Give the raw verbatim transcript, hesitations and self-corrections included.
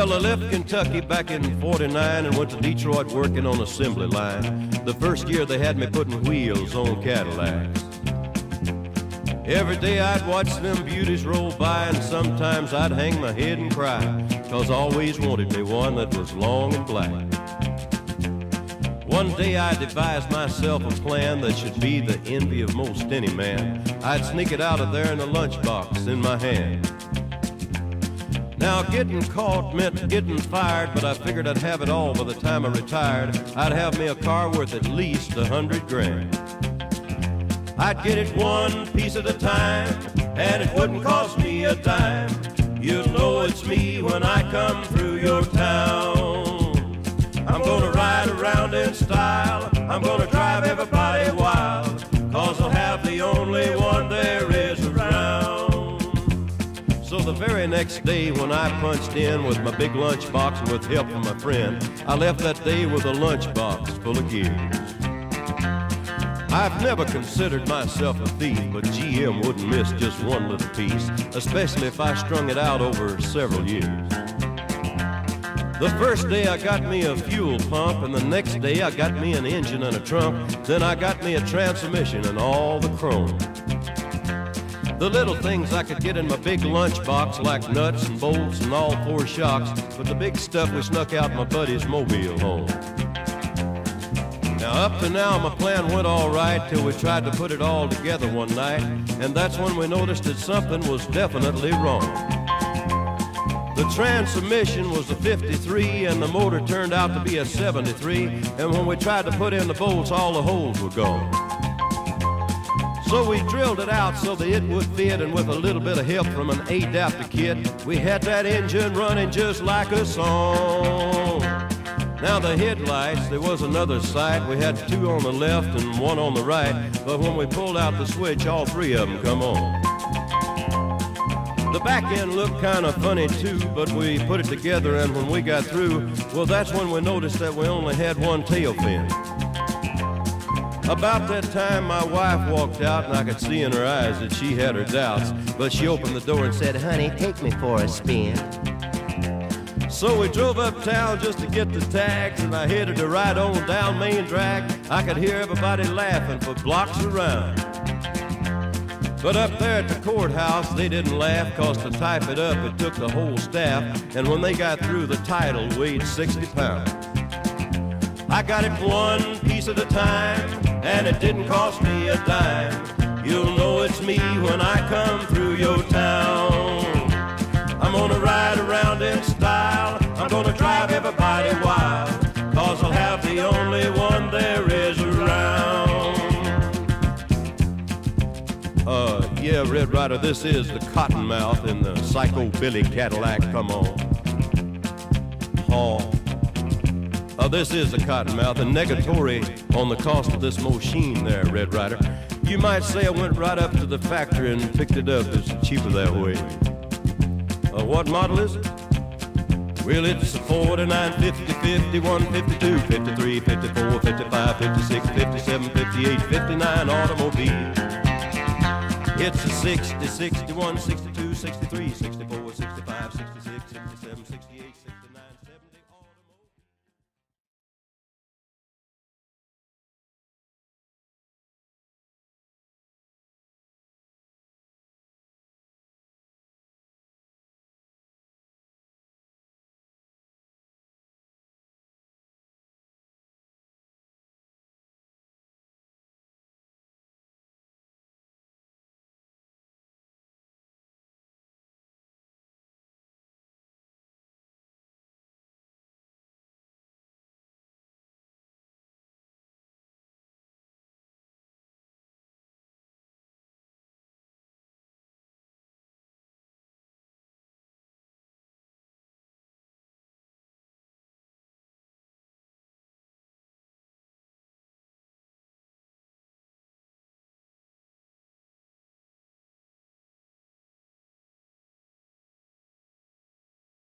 Well, I left Kentucky back in forty-nine and went to Detroit working on assembly line. The first year they had me putting wheels on Cadillacs. Every day I'd watch them beauties roll by, and sometimes I'd hang my head and cry, 'cause I always wanted me one that was long and black. One day I devised myself a plan that should be the envy of most any man. I'd sneak it out of there in a lunchbox in my hand. Now getting caught meant getting fired, but I figured I'd have it all by the time I retired. I'd have me a car worth at least a hundred grand. I'd get it one piece at a time, and it wouldn't cost me a dime. You'll know it's me when I come through your town. I'm gonna ride around in style, I'm gonna drive everybody wild, 'cause I'll have the only one there is around. So the very next day when I punched in with my big lunchbox and with help from my friend, I left that day with a lunchbox full of gears. I've never considered myself a thief, but G M wouldn't miss just one little piece, especially if I strung it out over several years. The first day I got me a fuel pump, and the next day I got me an engine and a trunk. Then I got me a transmission and all the chrome. The little things I could get in my big lunchbox, like nuts and bolts and all four shocks, but the big stuff we snuck out my buddy's mobile home. Now up to now my plan went all right till we tried to put it all together one night, and that's when we noticed that something was definitely wrong. The transmission was a fifty-three and the motor turned out to be a seventy-three, and when we tried to put in the bolts, all the holes were gone. So we drilled it out so that it would fit, and with a little bit of help from an adapter kit, we had that engine running just like a song. Now the headlights, there was another sight. We had two on the left and one on the right, but when we pulled out the switch, all three of them come on. The back end looked kind of funny too, but we put it together, and when we got through, well, that's when we noticed that we only had one tail fin. About that time, my wife walked out, and I could see in her eyes that she had her doubts, but she opened the door and said, "Honey, take me for a spin." So we drove uptown just to get the tags, and I headed to ride on down Main Drag. I could hear everybody laughing for blocks around. But up there at the courthouse, they didn't laugh, 'cause to type it up, it took the whole staff, and when they got through, the title weighed sixty pounds. I got it one piece at a time, and it didn't cost me a dime. You'll know it's me when I come through your town. I'm gonna ride around in style, I'm gonna drive everybody wild, 'cause I'll have the only one there is around. Uh, yeah, Red Ryder, this is the Cottonmouth in the Psycho Billy Cadillac, come on. Oh. Uh, this is the Cottonmouth, and negatory on the cost of this machine there, Red Ryder. You might say I went right up to the factory and picked it up. It's cheaper that way. Uh, what model is it? Well, it's a forty-nine, fifty, fifty-one, fifty-two, fifty-three, fifty-four, fifty-five, fifty-six, fifty-seven, fifty-eight, fifty-nine automobile. It's a sixty, sixty-one, sixty-two, sixty-three, sixty-four, sixty-five, sixty-six, sixty-seven, sixty-eight, sixty-nine.